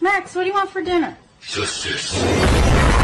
Max, what do you want for dinner? Justice.